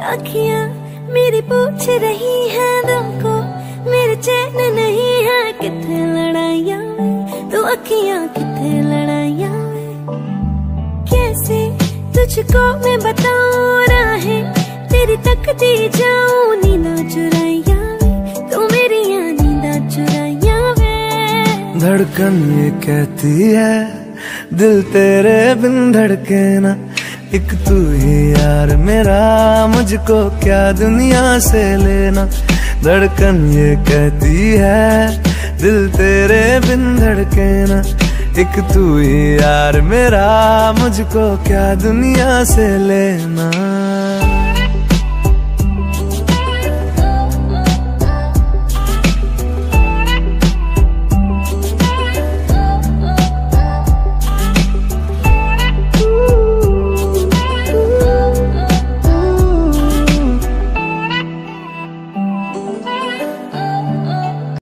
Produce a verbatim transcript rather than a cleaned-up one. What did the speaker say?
अखियां मेरी पूछ रही है दिल को, मेरे चैन नहीं है किथे लड़ाइयां वे, तू अखियां किथे लड़ाइयां वे। कैसे तुझको मैं बताऊं राहें तेरी तकती जाऊं, नींदा चुराइयां वे, तू मेरी नींदा चुराइयां वे। धड़कन ये कहती है दिल तेरे बिन धड़के ना, एक तू ही यार मेरा, मुझको क्या दुनिया से लेना। धड़कन ये कहती है दिल तेरे बिन धड़के ना, एक तू ही यार मेरा, मुझको क्या दुनिया से लेना।